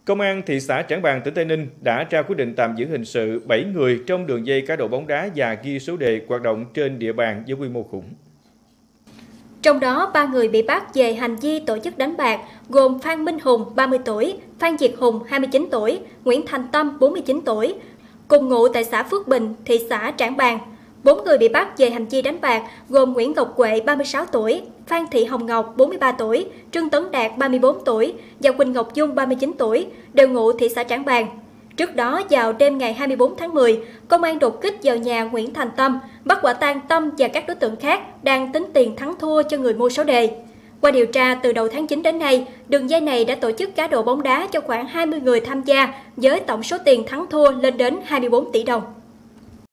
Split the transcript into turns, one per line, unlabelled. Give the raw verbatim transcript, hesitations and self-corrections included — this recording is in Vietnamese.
Công an thị xã Trảng Bàng, tỉnh Tây Ninh đã ra quyết định tạm giữ hình sự bảy người trong đường dây cá độ bóng đá và ghi số đề hoạt động trên địa bàn với quy mô khủng.
Trong đó, ba người bị bắt về hành vi tổ chức đánh bạc gồm Phan Minh Hùng, ba mươi tuổi, Phan Việt Hùng, hai mươi chín tuổi, Nguyễn Thành Tâm, bốn mươi chín tuổi, cùng ngụ tại xã Phước Bình, thị xã Trảng Bàng. Bốn người bị bắt về hành vi đánh bạc gồm Nguyễn Ngọc Huệ, ba mươi sáu tuổi, Phan Thị Hồng Ngọc, bốn mươi ba tuổi, Trương Tấn Đạt, ba mươi bốn tuổi và Quỳnh Ngọc Dung, ba mươi chín tuổi, đều ngụ thị xã Trảng Bàng. Trước đó, vào đêm ngày hai mươi tư tháng mười, công an đột kích vào nhà Nguyễn Thành Tâm, bắt quả tang Tâm và các đối tượng khác đang tính tiền thắng thua cho người mua số đề. Qua điều tra, từ đầu tháng chín đến nay, đường dây này đã tổ chức cá độ bóng đá cho khoảng hai mươi người tham gia với tổng số tiền thắng thua lên đến hai mươi tư tỷ đồng.